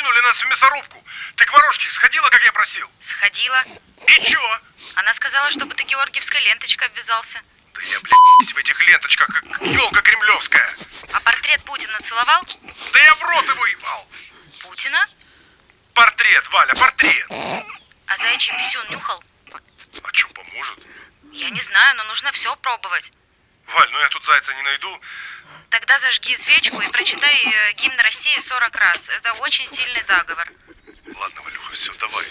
кинули нас в мясорубку. Ты к ворожке сходила, как я просил? Сходила. И чё? Она сказала, чтобы ты георгиевской ленточкой обвязался. Да я, блядь, в этих ленточках, как ёлка кремлевская. А портрет Путина целовал? Да я в рот его ебал. Путина? Портрет, Валя, портрет. А заячий писюн нюхал? А чё, поможет? Я не знаю, но нужно все пробовать. Валь, ну я тут зайца не найду. Тогда зажги свечку и прочитай гимн России 40 раз. Это очень сильный заговор. Ладно, Валюха, все, давай.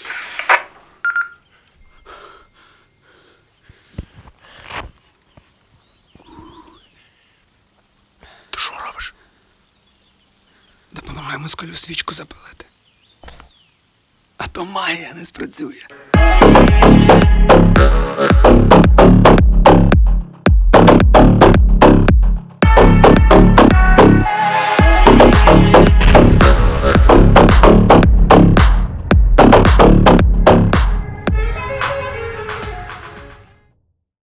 Ти що робиш? Допомагай москалю свічку запалити. А то магія не спрацює.